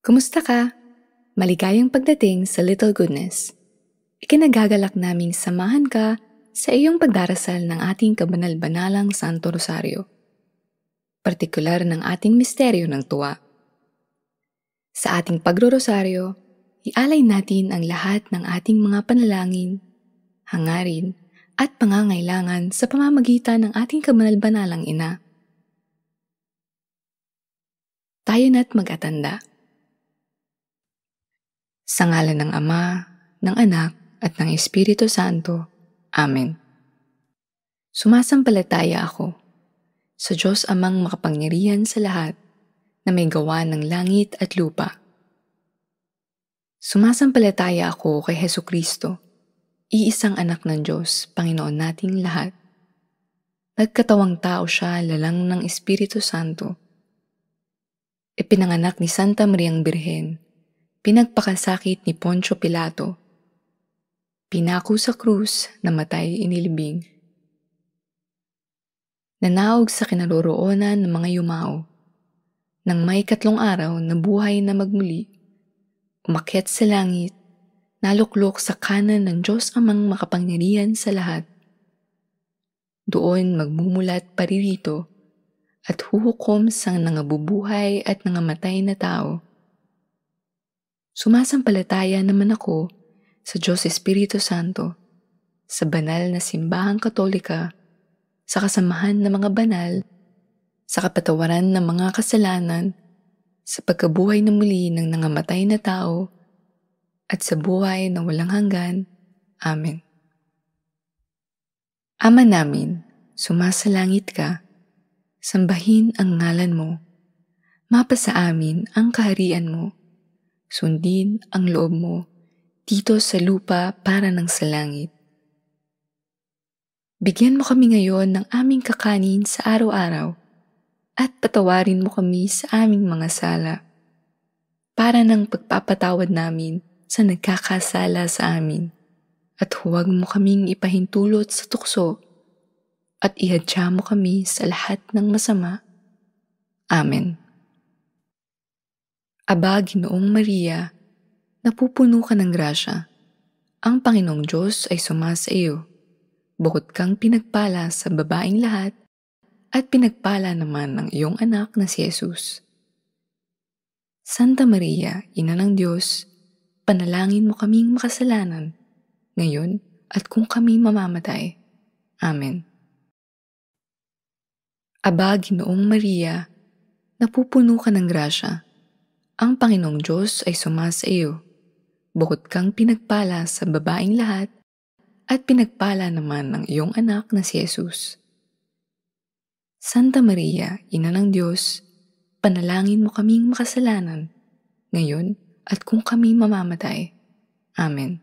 Kumusta ka? Maligayang pagdating sa Little Goodness. Ikinagagalak naming samahan ka sa iyong pagdarasal ng ating kabanal-banalang Santo Rosario, partikular ng ating misteryo ng tuwa. Sa ating pagrorosaryo, ialay natin ang lahat ng ating mga panalangin, hangarin, at pangangailangan sa pamamagitan ng ating kabanal-banalang ina. Tayo na't mag-atanda. Sa ngalan ng Ama, ng Anak, at ng Espiritu Santo. Amen. Sumasampalataya ako sa Diyos Amang makapangyarihan sa lahat na may gawa ng langit at lupa. Sumasampalataya ako kay Hesukristo, iisang anak ng Diyos, Panginoon nating lahat. Nagkatawang tao siya lalang ng Espiritu Santo. Ipinanganak ni Santa Mariang Birhen, pinagpakasakit ni Poncio Pilato, pinako sa krus, namatay inilibing. Nanaog sa kinaroroonan ng mga yumao, nang may 3 araw na buhay na magmuli, umakyat sa langit, naluklok sa kanan ng Diyos Amang makapangyarihan sa lahat. Doon magmumulat paririto at huhukom sa nangabubuhay at nangamatay na tao. Sumasampalataya naman ako sa Diyos Espiritu Santo, sa banal na simbahang katolika, sa kasamahan ng mga banal, sa kapatawaran ng mga kasalanan, sa pagkabuhay na muli ng nangamatay na tao, at sa buhay na walang hanggan. Amen. Ama namin, sumasalangit ka, sambahin ang ngalan mo, mapasa amin ang kaharian mo, sundin ang loob mo, dito sa lupa para ng sa langit. Bigyan mo kami ngayon ng aming kakanin sa araw-araw at patawarin mo kami sa aming mga sala para ng pagpapatawad namin sa nagkakasala sa amin, at huwag mo kaming ipahintulot sa tukso at ihadya mo kami sa lahat ng masama. Amen. Aba, Ginoong Maria, napupuno ka ng grasya. Ang Panginoong Diyos ay sumasa iyo. Bukod kang pinagpala sa babaeng lahat, at pinagpala naman ng iyong anak na si Jesus. Santa Maria, Ina ng Diyos, panalangin mo kaming makasalanan, ngayon at kung kami mamamatay. Amen. Aba, Ginoong Maria, napupuno ka ng grasya. Ang Panginoong Diyos ay sumasa iyo. Bukod kang pinagpala sa babaeng lahat, at pinagpala naman ng iyong anak na si Jesus. Santa Maria, Ina ng Diyos, panalangin mo kaming makasalanan, ngayon at kung kami mamamatay. Amen.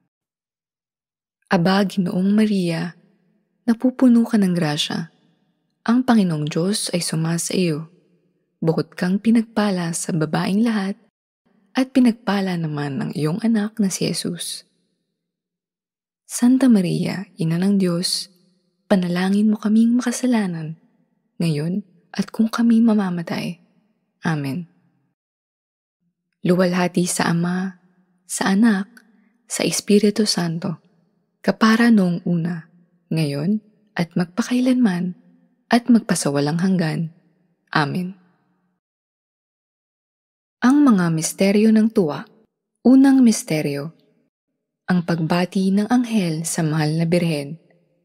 Aba, Ginoong Maria, napupuno ka ng grasya. Ang Panginoong Diyos ay sumasa iyo. Bukod kang pinagpala sa babaeng lahat, at pinagpala naman ng iyong anak na si Jesus. Santa Maria, Ina ng Diyos, panalangin mo kaming makasalanan, ngayon at kung kami mamamatay. Amen. Luwalhati sa Ama, sa Anak, sa Espiritu Santo, kapara noong una, ngayon at magpakailanman, at magpasawalang hanggan. Amen. Ang mga misteryo ng tuwa. Unang misteryo, ang pagbati ng anghel sa mahal na Birhen.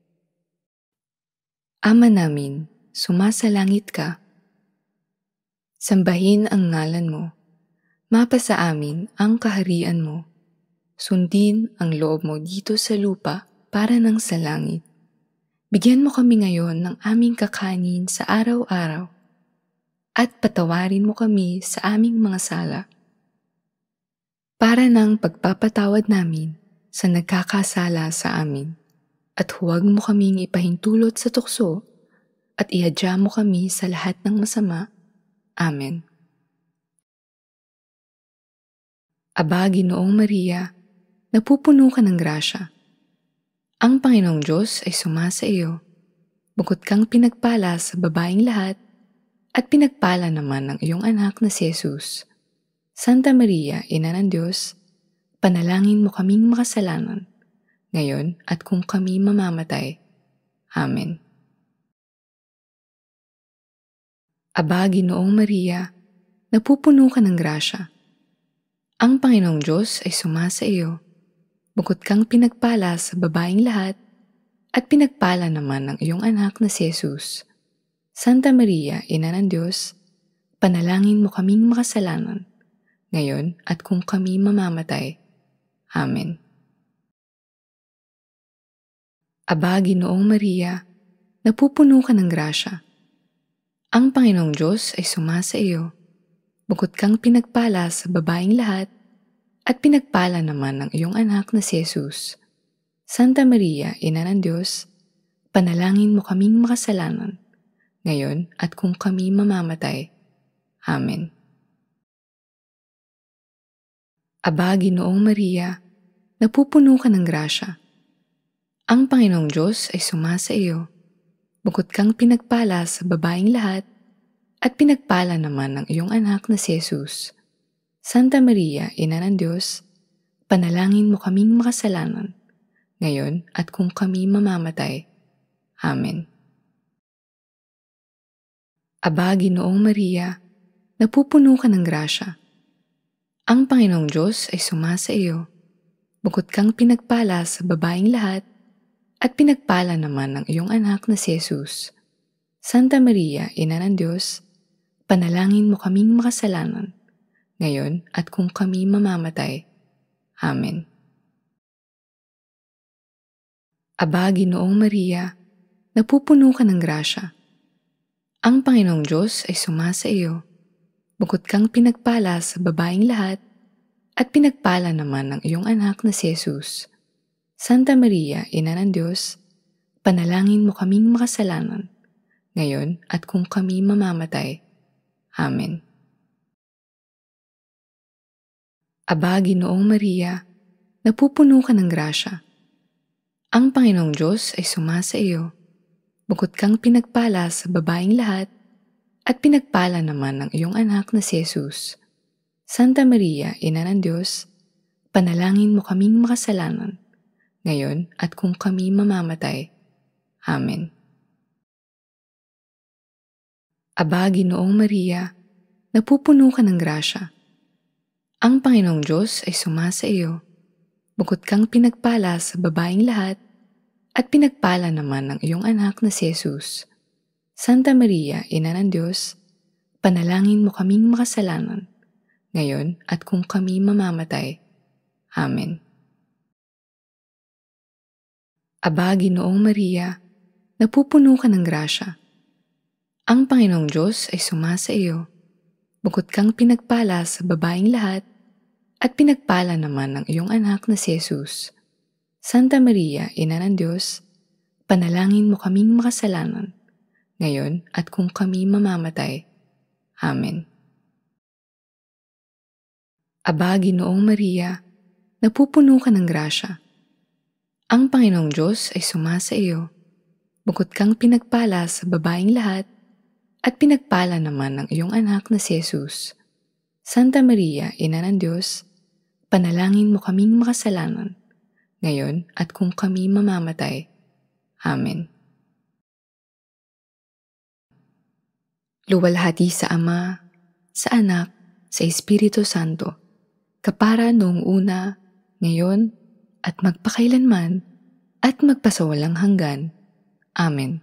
Ama namin, sumasalangit ka. Sambahin ang ngalan mo. Mapasa amin ang kaharian mo. Sundin ang loob mo dito sa lupa para ng sa langit. Bigyan mo kami ngayon ng aming kakanin sa araw-araw, at patawarin mo kami sa aming mga sala, para ng pagpapatawad namin sa nagkakasala sa amin, at huwag mo kaming ipahintulot sa tukso, at ihadya mo kami sa lahat ng masama. Amen. Aba, Ginoong Maria, napupuno ka ng grasya. Ang Panginoong Diyos ay sumasa iyo. Bukod kang pinagpala sa babaeng lahat, at pinagpala naman ng iyong anak na si Jesus. Santa Maria, Ina ng Diyos, panalangin mo kaming makasalanan, ngayon at kung kami mamamatay. Amen. Aba, Ginoong Maria, napupuno ka ng grasya. Ang Panginoong Diyos ay sumasa iyo. Bukod kang pinagpala sa babaeng lahat, at pinagpala naman ng iyong anak na si Jesus. Santa Maria, Ina ng Diyos, panalangin mo kaming makasalanan, ngayon at kung kami mamamatay. Amen. Aba, Ginoong Maria, napupuno ka ng grasya. Ang Panginoong Diyos ay sumasa iyo. Bukod kang pinagpala sa babaeng lahat, at pinagpala naman ng iyong anak na si Jesus. Santa Maria, Ina ng Diyos, panalangin mo kaming makasalanan, ngayon at kung kami mamamatay. Amen. Aba, Ginoong Maria, napupuno ka ng grasya. Ang Panginoong Diyos ay sumasa iyo. Bukod kang pinagpala sa babaeng lahat, at pinagpala naman ng iyong anak na si Jesus. Santa Maria, Ina ng Diyos, panalangin mo kaming makasalanan, ngayon at kung kami mamamatay. Amen. Aba, Ginoong Maria, napupuno ka ng grasya. Ang Panginoong Diyos ay sumasa iyo. Bukod kang pinagpala sa babaeng lahat, at pinagpala naman ng iyong anak na si Jesus. Santa Maria, Ina ng Diyos, panalangin mo kaming makasalanan, ngayon at kung kami mamamatay. Amen. Aba, Ginoong Maria, napupuno ka ng grasya. Ang Panginoong Diyos ay sumasa iyo. Bukod kang pinagpala sa babaeng lahat, at pinagpala naman ng iyong anak na si Jesus. Santa Maria, Ina ng Diyos, panalangin mo kaming makasalanan, ngayon at kung kami mamamatay. Amen. Aba, Ginoong Maria, napupuno ka ng grasya. Ang Panginoong Diyos ay sumasa iyo. Bukod kang pinagpala sa babaeng lahat, at pinagpala naman ng iyong anak na si Jesus. Santa Maria, Ina ng Diyos, panalangin mo kaming makasalanan, ngayon at kung kami mamamatay. Amen. Aba, Ginoong Maria, napupuno ka ng grasya. Ang Panginoong Diyos ay sumasa iyo. Bukod kang pinagpala sa babaeng lahat, at pinagpala naman ng iyong anak na si Jesus. Santa Maria, Ina ng Diyos, panalangin mo kaming makasalanan, ngayon at kung kami mamamatay. Amen. Aba, Ginoong Maria, napupuno ka ng grasya. Ang Panginoong Diyos ay sumasa iyo. Bukod kang pinagpala sa babaeng lahat, at pinagpala naman ng iyong anak na si Jesus. Santa Maria, Ina ng Diyos, panalangin mo kaming makasalanan, ngayon at kung kami mamamatay. Amen. Aba, Ginoong Maria, napupuno ka ng grasya. Ang Panginoong Diyos ay sumasa iyo. Bukod kang pinagpala sa babaeng lahat, at pinagpala naman ng iyong anak na si Jesus. Santa Maria, Ina ng Diyos, panalangin mo kaming makasalanan, ngayon at kung kami mamamatay. Amen. Luwalhati sa Ama, sa Anak, sa Espiritu Santo, kapara noong una, ngayon, at magpakailanman, at magpasawalang hanggan. Amen.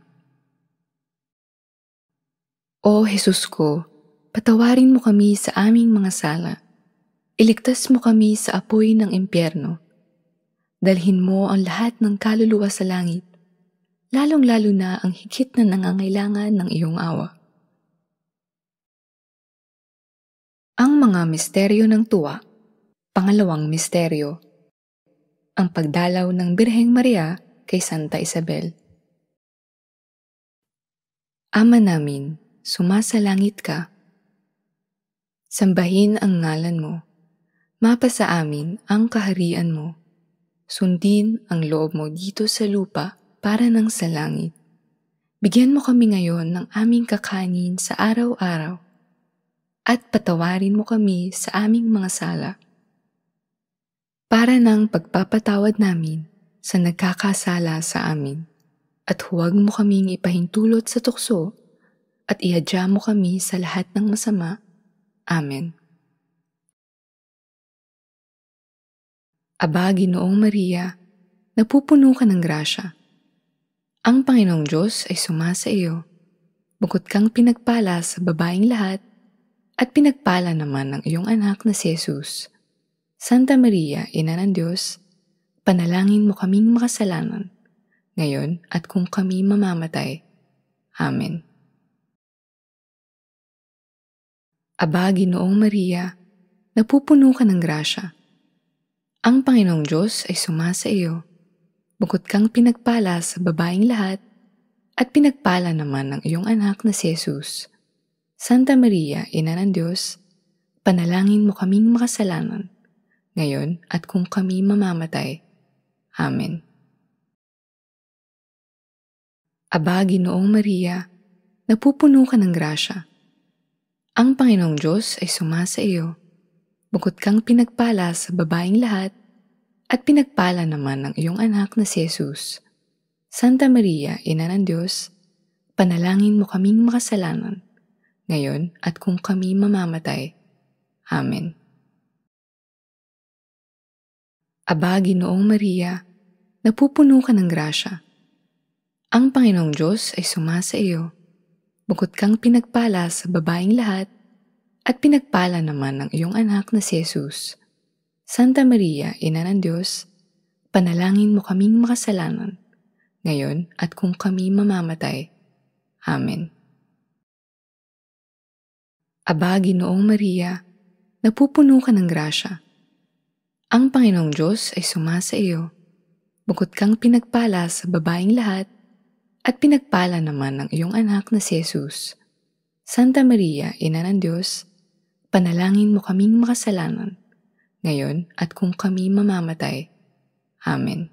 O Jesus ko, patawarin mo kami sa aming mga sala. Iligtas mo kami sa apoy ng impyerno. Dalhin mo ang lahat ng kaluluwa sa langit, lalong-lalo na ang higit na nangangailangan ng iyong awa. Ang mga misteryo ng tuwa. Pangalawang misteryo, ang pagdalaw ng Birheng Maria kay Santa Isabel. Ama namin, sumasalangit ka. Sambahin ang ngalan mo. Mapasa amin ang kaharian mo. Sundin ang loob mo dito sa lupa para nang sa langit. Bigyan mo kami ngayon ng aming kakanin sa araw-araw. at patawarin mo kami sa aming mga sala, para ng pagpapatawad namin sa nagkakasala sa amin. At huwag mo kaming ipahintulot sa tukso at ihadya mo kami sa lahat ng masama. Amen. Aba, Ginoong Maria, napupuno ka ng grasya. Ang Panginoong Diyos ay sumasa iyo. Bukod kang pinagpala sa babaeng lahat, at pinagpala naman ng iyong anak na si Jesus. Santa Maria, Ina ng Diyos, panalangin mo kaming makasalanan, ngayon at kung kami mamamatay. Amen. Aba, Ginoong Maria, napupuno ka ng grasya. Ang Panginoong Diyos ay sumasa iyo. Bukod kang pinagpala sa babaeng lahat, at pinagpala naman ng iyong anak na si Jesus. Santa Maria, Ina ng Diyos, panalangin mo kaming makasalanan, ngayon at kung kami mamamatay. Amen. Aba, Ginoong Maria, napupuno ka ng grasya. Ang Panginoong Diyos ay sumasa iyo. Bukod kang pinagpala sa babaeng lahat, at pinagpala naman ng iyong anak na si Jesus. Santa Maria, Ina ng Diyos, panalangin mo kaming makasalanan, ngayon at kung kami mamamatay. Amen. Aba, Ginoong Maria, napupuno ka ng grasya. Ang Panginoong Diyos ay sumasa iyo. Bukod kang pinagpala sa babaeng lahat, at pinagpala naman ng iyong anak na si Jesus. Santa Maria, Ina ng Diyos, panalangin mo kaming makasalanan, ngayon at kung kami mamamatay. Amen. Aba, Ginoong Maria, napupuno ka ng grasya. Ang Panginoong Diyos ay sumasa iyo. Bukod kang pinagpala sa babaeng lahat, at pinagpala naman ng iyong anak na si Jesus. Santa Maria, Ina ng Diyos, panalangin mo kaming makasalanan, ngayon at kung kami mamamatay. Amen.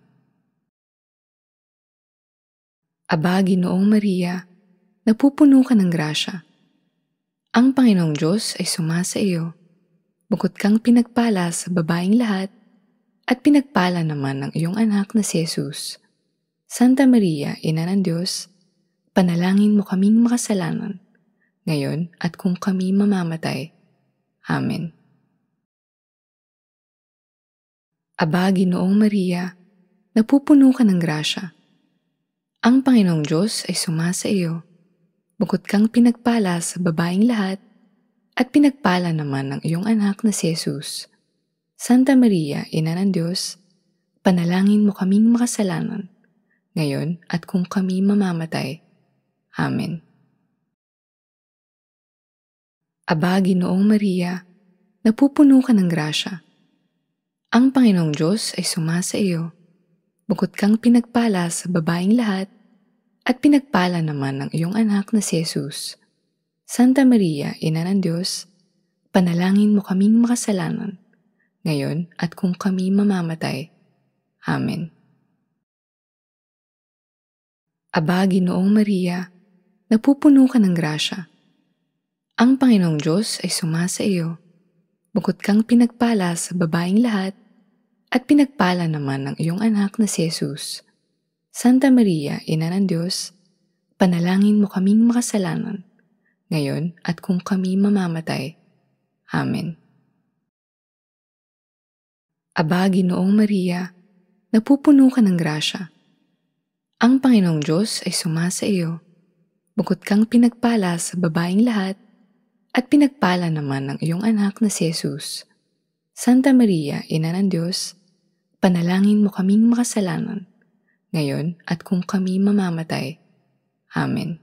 Aba, Ginoong Maria, napupuno ka ng grasya. Ang Panginoong Diyos ay sumasa iyo. Bukod kang pinagpala sa babaeng lahat, at pinagpala naman ng iyong anak na si Jesus. Santa Maria, Ina ng Diyos, panalangin mo kaming makasalanan, ngayon at kung kami mamamatay. Amen. Aba, Ginoong Maria, napupuno ka ng grasya. Ang Panginoong Diyos ay sumasa iyo. Bukod kang pinagpala sa babaeng lahat, at pinagpala naman ng iyong anak na si Jesus. Santa Maria, Ina ng Diyos, panalangin mo kaming makasalanan, ngayon at kung kami mamamatay. Amen. Aba, Ginoong Maria, napupuno ka ng grasya. Ang Panginoong Diyos ay sumasa iyo. Bukod kang pinagpala sa babaeng lahat, at pinagpala naman ng iyong anak na si Jesus. Santa Maria, Ina ng Diyos, panalangin mo kaming makasalanan, ngayon at kung kami mamamatay. Amen. Aba, Ginoong Maria, napupuno ka ng grasya. Ang Panginoong Diyos ay sumasa iyo. Bukod kang pinagpala sa babaeng lahat, at pinagpala naman ng iyong anak na si Jesus. Santa Maria, Ina ng Diyos, panalangin mo kaming makasalanan, ngayon at kung kami mamamatay. Amen. Aba, Ginoong Maria, napupuno ka ng grasya. Ang Panginoong Diyos ay sumasa iyo. Bukod kang pinagpala sa babaeng lahat, at pinagpala naman ng iyong anak na si Jesus. Santa Maria, Ina ng Diyos, panalangin mo kaming makasalanan, ngayon at kung kami mamamatay. Amen.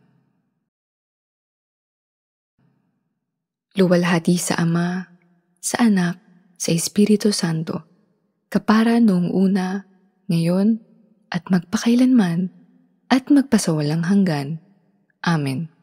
Luwalhati sa Ama, sa Anak, sa Espiritu Santo, kapara noong una, ngayon, at magpakailanman, at magpasawalang hanggan. Amen.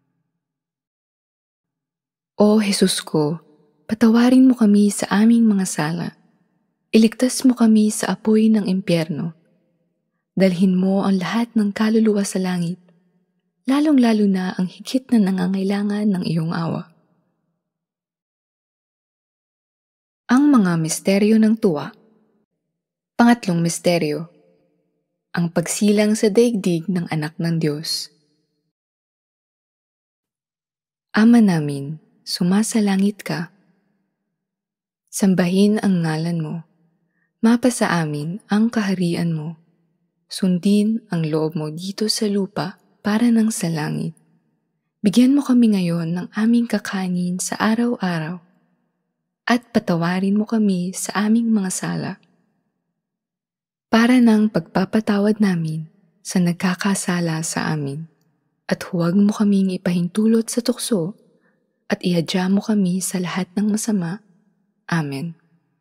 O Jesus ko, patawarin mo kami sa aming mga sala. Iligtas mo kami sa apoy ng impyerno. Dalhin mo ang lahat ng kaluluwa sa langit, lalong-lalo na ang higit na nangangailangan ng iyong awa. Ang mga misteryo ng tuwa. Pangatlong misteryo, ang pagsilang sa daigdig ng anak ng Diyos. Ama namin, sumasalangit ka. Sambahin ang ngalan mo. Mapasa amin ang kaharian mo. Sundin ang loob mo dito sa lupa para ng sa langit. Bigyan mo kami ngayon ng aming kakanin sa araw-araw. At patawarin mo kami sa aming mga sala. Para ng pagpapatawad namin sa nagkakasala sa amin. At huwag mo kaming ipahintulot sa tukso at ihadya mo kami sa lahat ng masama. Amen.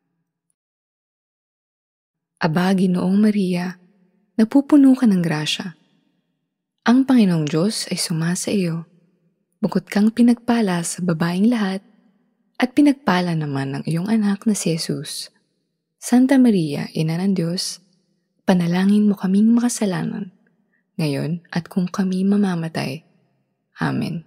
Aba, Ginoong Maria, napupuno ka ng grasya. Ang Panginoong Diyos ay sumasa iyo. Bukod kang pinagpala sa babaeng lahat at pinagpala naman ng iyong anak na si Jesus. Santa Maria, Ina ng Diyos, panalangin mo kaming makasalanan, ngayon at kung kami mamamatay. Amen.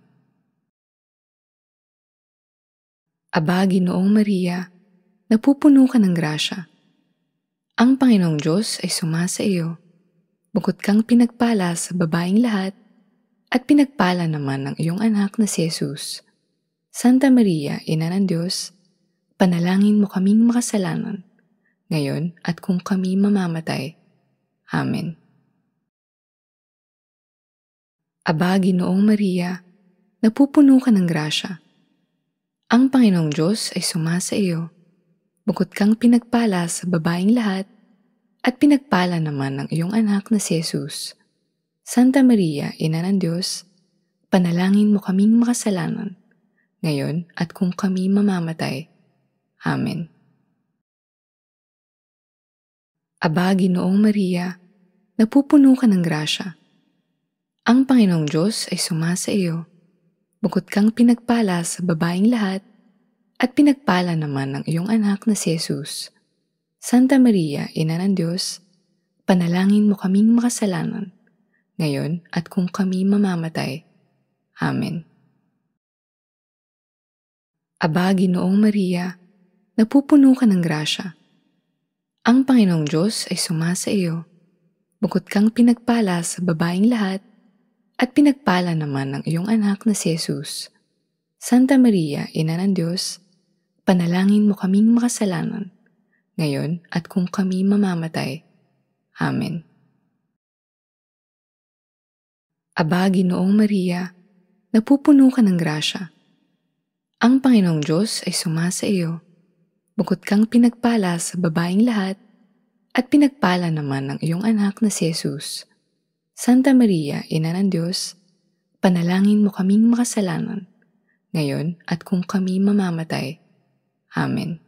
Aba, Ginoong Maria, napupuno ka ng grasya. Ang Panginoong Diyos ay sumasa iyo. Bukod kang pinagpala sa babaeng lahat, at pinagpala naman ng iyong anak na si Jesus. Santa Maria, Ina ng Diyos, panalangin mo kaming makasalanan, ngayon at kung kami mamamatay. Amen. Aba, Ginoong Maria, napupuno ka ng grasya. Ang Panginoong Diyos ay sumasa iyo. Bukod kang pinagpala sa babaeng lahat, at pinagpala naman ng iyong anak na si Jesus. Santa Maria, Ina ng Diyos, panalangin mo kaming makasalanan, ngayon at kung kami mamamatay. Amen. Aba, Ginoong Maria, napupuno ka ng grasya. Ang Panginoong Diyos ay sumasa iyo. Bukod kang pinagpala sa babaeng lahat, at pinagpala naman ng iyong anak na si Jesus. Santa Maria, Ina ng Diyos, panalangin mo kaming makasalanan, ngayon at kung kami mamamatay. Amen. Aba, Ginoong Maria, napupuno ka ng grasya. Ang Panginoong Diyos ay sumasa iyo. Bukod kang pinagpala sa babaeng lahat, at pinagpala naman ng iyong anak na si Jesus. Santa Maria, Ina ng Diyos, panalangin mo kaming makasalanan, ngayon at kung kami mamamatay. Amen. Aba, Ginoong Maria, napupuno ka ng grasya. Ang Panginoong Diyos ay sumasa iyo. Bukod kang pinagpala sa babaeng lahat, at pinagpala naman ng iyong anak na si Jesus. Santa Maria, Ina ng Diyos, panalangin mo kaming makasalanan, ngayon at kung kami mamamatay. Amen.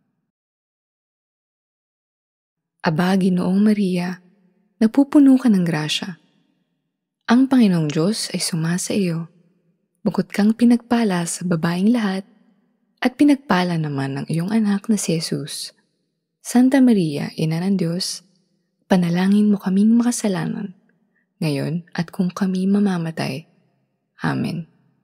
Aba, Ginoong Maria, napupuno ka ng grasya. Ang Panginoong Diyos ay sumasa iyo. Bukod kang pinagpala sa babaeng lahat, at pinagpala naman ng iyong anak na si Jesus. Santa Maria, Ina ng Diyos, panalangin mo kaming makasalanan, ngayon at kung kami mamamatay. Amen.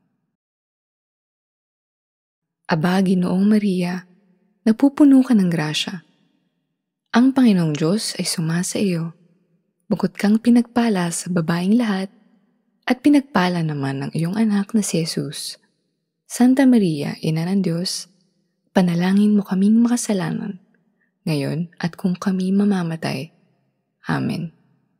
Aba, Ginoong Maria, napupuno ka ng grasya. Ang Panginoong Diyos ay sumasa iyo. Bukod kang pinagpala sa babaeng lahat, at pinagpala naman ng iyong anak na si Jesus. Santa Maria, Ina ng Diyos, panalangin mo kaming makasalanan, ngayon at kung kami mamamatay. Amen.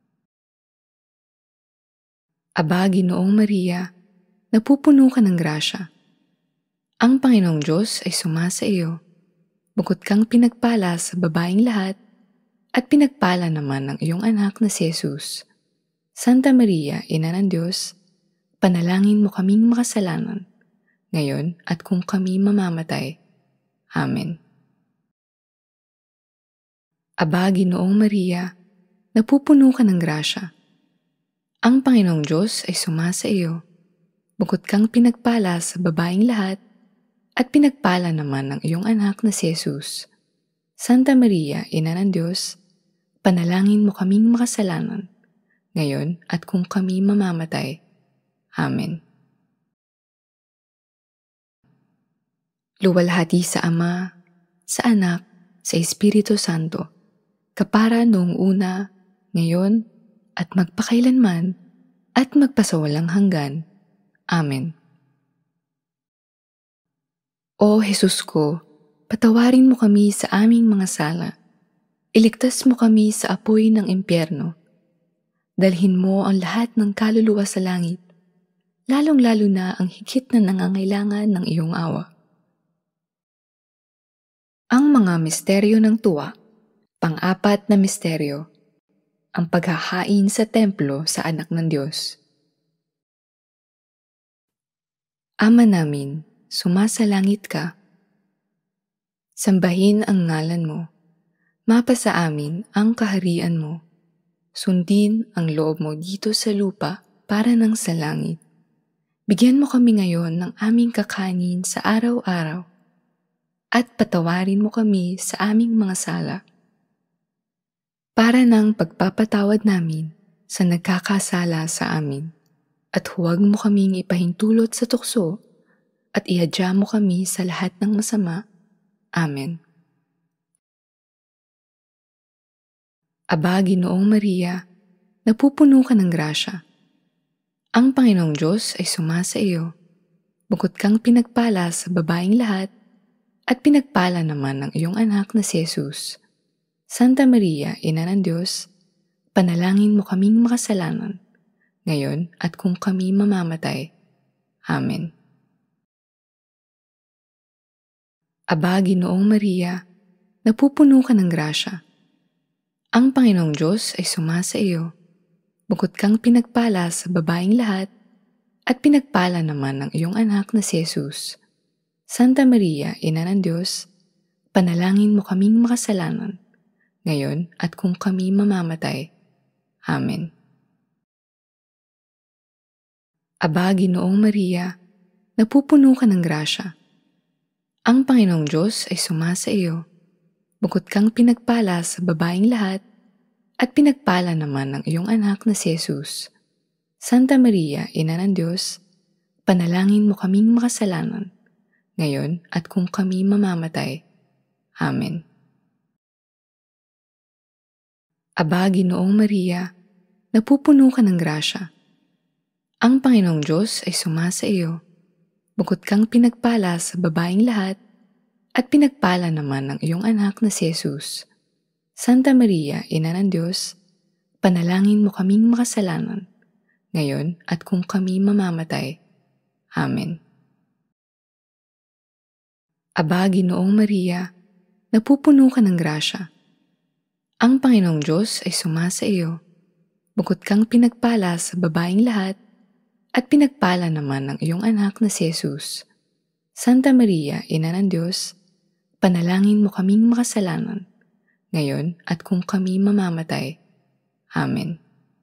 Aba, Ginoong Maria, napupuno ka ng grasya. Ang Panginoong Diyos ay sumasa iyo. Bukod kang pinagpala sa babaeng lahat, at pinagpala naman ng iyong anak na si Jesus. Santa Maria, Ina ng Diyos, panalangin mo kaming makasalanan, ngayon at kung kami mamamatay. Amen. Aba, Ginoong Maria, napupuno ka ng grasya. Ang Panginoong Diyos ay sumasa iyo. Bukod kang pinagpala sa babaeng lahat, at pinagpala naman ng iyong anak na si Jesus. Santa Maria, Ina ng Diyos, panalangin mo kaming makasalanan, ngayon at kung kami mamamatay. Amen. Luwalhati sa Ama, sa Anak, sa Espiritu Santo, kapara noong una, ngayon, at magpakailanman, at magpasawalang hanggan. Amen. O Jesus ko, patawarin mo kami sa aming mga sala. Iligtas mo kami sa apoy ng impyerno. Dalhin mo ang lahat ng kaluluwa sa langit, lalong-lalo na ang higit na nangangailangan ng iyong awa. Ang mga misteryo ng tuwa. Pang-apat na misteryo, ang paghahain sa templo sa Anak ng Diyos. Ama namin, sumasalangit ka. Sambahin ang ngalan mo. Mapasa amin ang kaharian mo. Sundin ang loob mo dito sa lupa para nang sa langit. Bigyan mo kami ngayon ng aming kakanin sa araw-araw at patawarin mo kami sa aming mga sala para nang pagpapatawad namin sa nagkakasala sa amin. At huwag mo kaming ipahintulot sa tukso at ihadya mo kami sa lahat ng masama. Amen. Aba, Ginoong Maria, napupuno ka ng grasya. Ang Panginoong Diyos ay sumasa iyo. Bukod kang pinagpala sa babaeng lahat at pinagpala naman ng iyong anak na si Jesus. Santa Maria, Ina ng Diyos, panalangin mo kaming makasalanan, ngayon at kung kami mamamatay. Amen. Aba, Ginoong Maria, napupuno ka ng grasya. Ang Panginoong Diyos ay sumasa iyo. Bukod kang pinagpala sa babaeng lahat at pinagpala naman ng iyong anak na si Jesus. Santa Maria, Ina ng Diyos, panalangin mo kaming makasalanan, ngayon at kung kami mamamatay. Amen. Aba, Ginoong Maria, napupuno ka ng grasya. Ang Panginoong Diyos ay sumasa iyo. Bukod kang pinagpala sa babaeng lahat at pinagpala naman ng iyong anak na si Jesus. Santa Maria, Ina ng Diyos, panalangin mo kaming makasalanan, ngayon at kung kami mamamatay. Amen. Aba, Ginoong Maria, napupuno ka ng grasya. Ang Panginoong Diyos ay sumasa iyo. Bukod kang pinagpala sa babaeng lahat at pinagpala naman ng iyong anak na si Jesus. Santa Maria, Ina ng Diyos, panalangin mo kaming makasalanan, ngayon at kung kami mamamatay. Amen. Aba, Ginoong Maria, napupuno ka ng grasya. Ang Panginoong Diyos ay sumasa iyo. Bukod kang pinagpala sa babaeng lahat at pinagpala naman ng iyong anak na si Jesus. Santa Maria, Ina ng Diyos, panalangin mo kaming makasalanan, ngayon at kung kami mamamatay. Amen.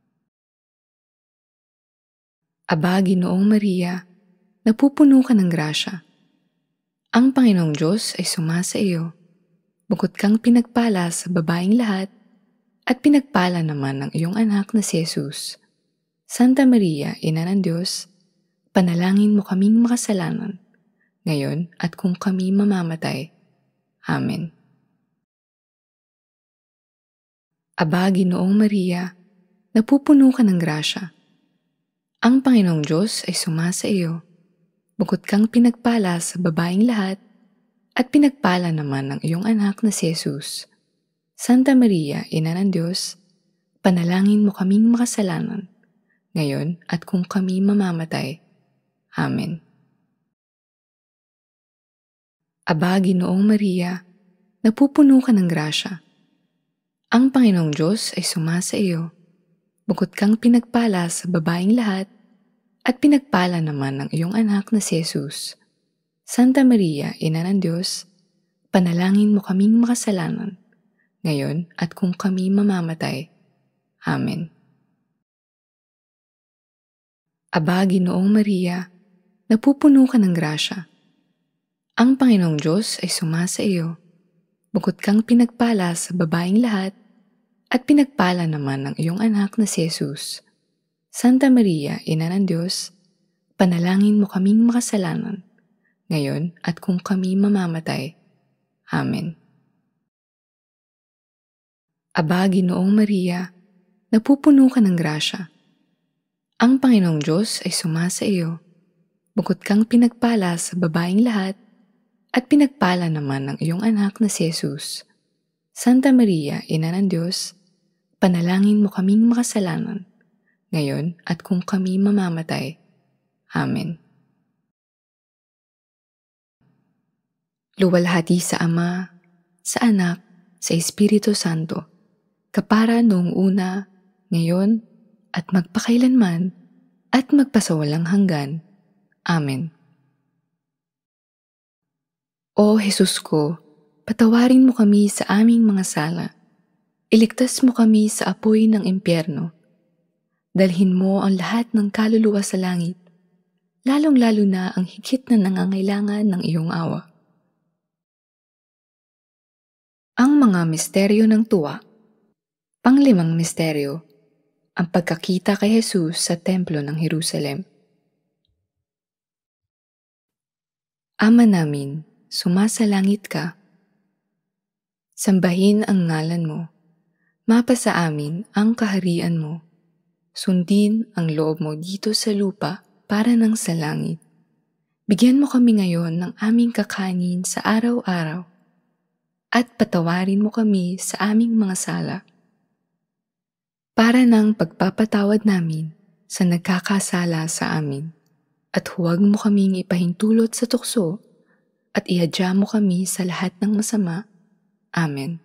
Aba, Ginoong Maria, napupuno ka ng grasya. Ang Panginoong Diyos ay sumasa iyo. Bukod kang pinagpala sa babaeng lahat at pinagpala naman ng iyong anak na si Jesus. Santa Maria, Ina ng Diyos, panalangin mo kaming makasalanan, ngayon at kung kami mamamatay. Amen. Aba, Ginoong Maria, napupuno ka ng grasya. Ang Panginoong Diyos ay sumasa iyo. Bukod kang pinagpala sa babaeng lahat at pinagpala naman ng iyong anak na si Jesus. Santa Maria, Ina ng Diyos, panalangin mo kaming makasalanan, ngayon at kung kami mamamatay. Amen. Aba, Ginoong Maria, napupuno ka ng grasya. Ang Panginoong Diyos ay sumasa iyo. Bukod kang pinagpala sa babaeng lahat at pinagpala naman ng iyong anak na si Jesus. Santa Maria, Ina ng Diyos, panalangin mo kaming makasalanan, ngayon at kung kami mamamatay. Amen. Aba, Ginoong Maria, napupuno ka ng grasya. Ang Panginoong Diyos ay sumasa iyo. Bukod kang pinagpala sa babaeng lahat at pinagpala naman ng iyong anak na si Jesus. Santa Maria, Ina ng Diyos, panalangin mo kaming makasalanan, ngayon at kung kami mamamatay. Amen. Aba, Ginoong Maria, napupuno ka ng grasya. Ang Panginoong Diyos ay sumasa iyo. Bukod kang pinagpala sa babaeng lahat, at pinagpala naman ng iyong anak na si Jesus. Santa Maria, Ina ng Diyos, panalangin mo kaming makasalanan, ngayon at kung kami mamamatay. Amen. Luwalhati sa Ama, sa Anak, sa Espiritu Santo, kapara noong una, ngayon, at magpakailanman, at magpasawalang hanggan. Amen. O Jesus ko, patawarin mo kami sa aming mga sala. Iligtas mo kami sa apoy ng impyerno. Dalhin mo ang lahat ng kaluluwa sa langit, lalong-lalo na ang higit na nangangailangan ng iyong awa. Ang mga misteryo ng tuwa. Panglimang misteryo, ang pagkakita kay Jesus sa templo ng Jerusalem. Ama namin, sumasalangit ka. Sambahin ang ngalan mo. Mapasa amin ang kaharian mo. Sundin ang loob mo dito sa lupa para ng sa langit. Bigyan mo kami ngayon ng aming kakanin sa araw-araw. At patawarin mo kami sa aming mga sala. Para ng pagpapatawad namin sa nagkakasala sa amin. At huwag mo kaming ipahintulot sa tukso at ihadya mo kami sa lahat ng masama. Amen.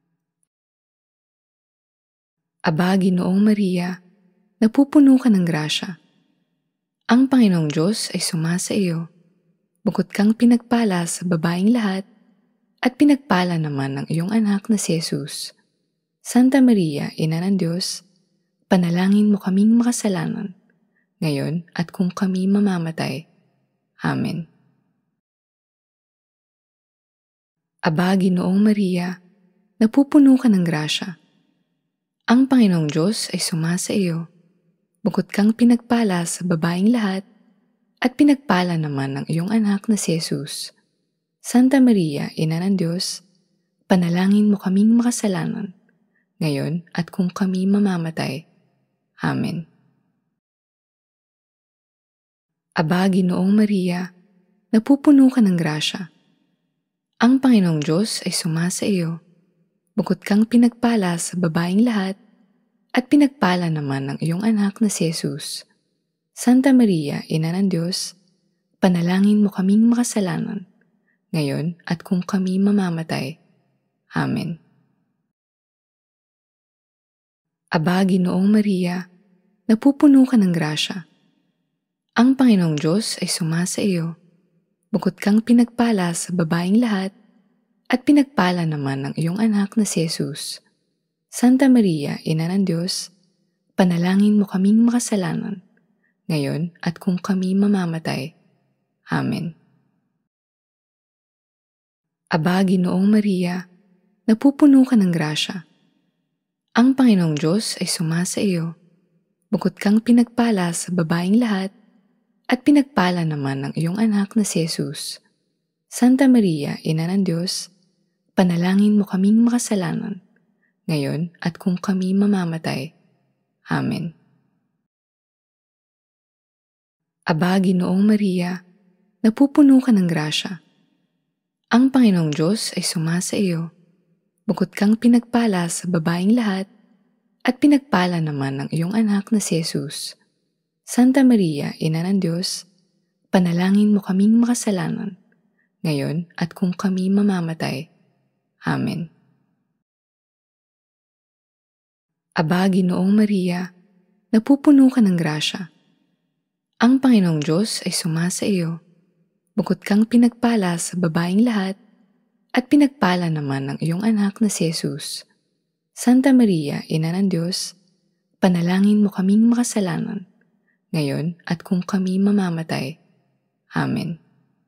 Aba, Ginoong Maria, napupuno ka ng grasya. Ang Panginoong Diyos ay sumasa iyo. Bukod kang pinagpala sa babaeng lahat, at pinagpala naman ng iyong anak na si Jesus. Santa Maria, Ina ng Diyos, panalangin mo kaming makasalanan, ngayon at kung kami mamamatay. Amen. Aba, Ginoong Maria, napupuno ka ng grasya. Ang Panginoong Diyos ay sumasa iyo. Bukod kang pinagpala sa babaeng lahat, at pinagpala naman ng iyong anak na si Jesus. Santa Maria, Ina ng Diyos, panalangin mo kaming makasalanan, ngayon at kung kami mamamatay. Amen. Aba, Ginoong Maria, napupuno ka ng grasya. Ang Panginoong Diyos ay sumasa iyo. Bukod kang pinagpala sa babaeng lahat, at pinagpala naman ng iyong anak na si Jesus. Santa Maria, Ina ng Diyos, panalangin mo kaming makasalanan, ngayon at kung kami mamamatay. Amen. Aba, Ginoong Maria, napupuno ka ng grasya. Ang Panginoong Diyos ay sumasa iyo. Bukod kang pinagpala sa babaeng lahat, at pinagpala naman ng iyong anak na si Jesus. Santa Maria, Ina ng Diyos, panalangin mo kaming makasalanan, ngayon at kung kami mamamatay. Amen. Aba, Ginoong Maria, napupuno ka ng grasya. Ang Panginoong Diyos ay sumasa iyo. Bukod kang pinagpala sa babaeng lahat, at pinagpala naman ng iyong anak na si Jesus. Santa Maria, Ina ng Diyos, panalangin mo kaming makasalanan, ngayon at kung kami mamamatay. Amen. Aba, Ginoong Maria, napupuno ka ng grasya. Ang Panginoong Diyos ay sumasa iyo. Bukod kang pinagpala sa babaeng lahat, at pinagpala naman ng iyong anak na si Jesus. Santa Maria, Ina ng Diyos, panalangin mo kaming makasalanan, ngayon at kung kami mamamatay. Amen. Aba, Ginoong Maria, napupuno ka ng grasya. Ang Panginoong Diyos ay sumasa iyo. Bukod kang pinagpala sa babaeng lahat, at pinagpala naman ng iyong anak na si Jesus. Santa Maria, Ina ng Diyos, panalangin mo kaming makasalanan, ngayon at kung kami mamamatay. Amen.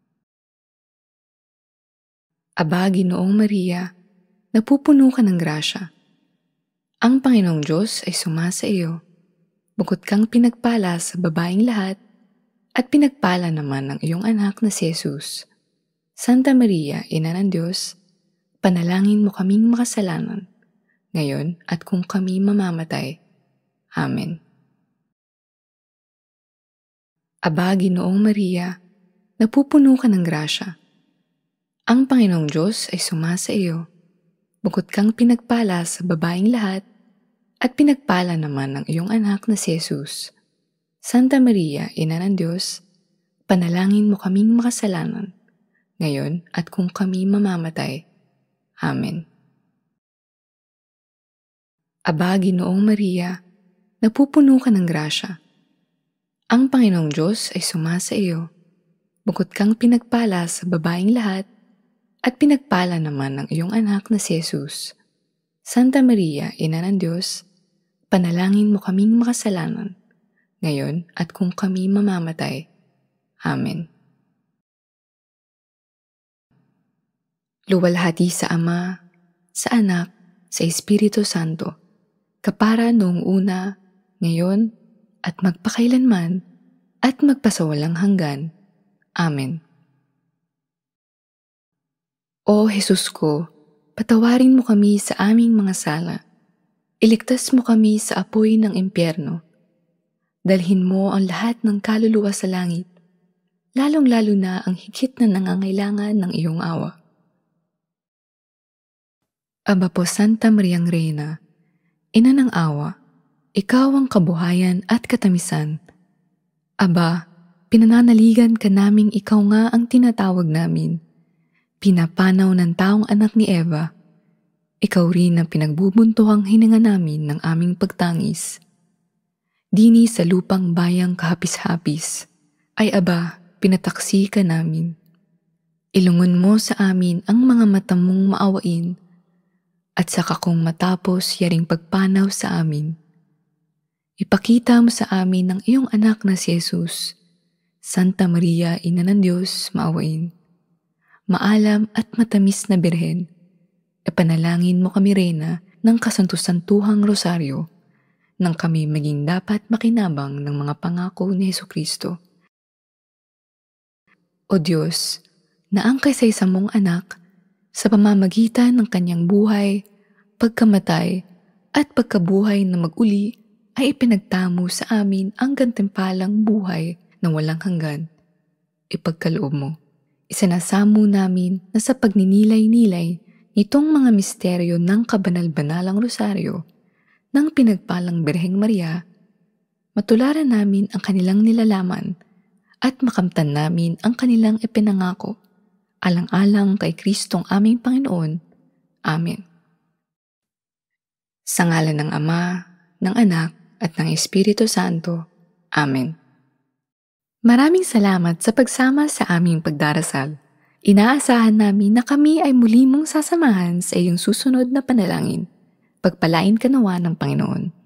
Aba, Ginoong Maria, napupuno ka ng grasya. Ang Panginoong Diyos ay sumasa iyo. Bukod kang pinagpala sa babaeng lahat, at pinagpala naman ng iyong anak na si Jesus. Santa Maria, Ina ng Diyos, panalangin mo kaming makasalanan, ngayon at kung kami mamamatay. Amen. Aba, Ginoong Maria, napupuno ka ng grasya. Ang Panginoong Diyos ay sumasa iyo. Bukod kang pinagpala sa babaeng lahat, at pinagpala naman ng iyong anak na si Jesus. Santa Maria, Ina ng Diyos, panalangin mo kaming makasalanan, ngayon at kung kami mamamatay. Amen. Aba, Ginoong Maria, napupuno ka ng grasya. Ang Panginoong Diyos ay sumasa iyo. Bukod kang pinagpala sa babaeng lahat, at pinagpala naman ng iyong anak na si Jesus. Santa Maria, Ina ng Diyos, panalangin mo kaming makasalanan, ngayon at kung kami mamamatay. Amen. Luwalhati sa Ama, sa Anak, sa Espiritu Santo, kapara noong una, ngayon, at magpakailanman, at magpasawalang hanggan. Amen. O Jesus ko, patawarin mo kami sa aming mga sala. Iligtas mo kami sa apoy ng impyerno. Dalhin mo ang lahat ng kaluluwa sa langit, lalong-lalo na ang higit na nangangailangan ng iyong awa. Aba po Santa Mariang Reyna, Ina ng awa, ikaw ang kabuhayan at katamisan. Aba, pinananaligan ka naming ikaw nga ang tinatawag namin. Pinapanaw ng taong anak ni Eva. Ikaw rin ang pinagbubuntuhang hininga namin ng aming pagtangis. Dini sa lupang bayang kahapis-hapis, ay aba, pinataksi ka namin. Ilungon mo sa amin ang mga mata mong maawain, at saka kung matapos yaring pagpanaw sa amin. Ipakita mo sa amin ang iyong anak na si Jesus. Santa Maria, Ina ng Diyos, maawain. Maalam at matamis na Birhen, ipanalangin mo kami Reyna ng kasanto-santuhang rosaryo, nang kami maging dapat makinabang ng mga pangako ni Jesucristo. O Diyos, na ang kaisa-isa mong anak, sa pamamagitan ng kanyang buhay, pagkamatay, at pagkabuhay na mag-uli, ay ipinagtamo sa amin ang gantimpalang buhay na walang hanggan. Ipagkaloob mo, isinasamo namin na sa pagninilay-nilay nitong mga misteryo ng kabanal-banalang rosaryo ng pinagpalang Birheng Maria, matularan namin ang kanilang nilalaman at makamtan namin ang kanilang ipinangako, alang-alang kay Kristong aming Panginoon. Amen. Sa ngalan ng Ama, ng Anak, at ng Espiritu Santo. Amen. Maraming salamat sa pagsama sa aming pagdarasal. Inaasahan namin na kami ay muli mong sasamahan sa iyong susunod na panalangin. Pagpalain ka nawa ng Panginoon.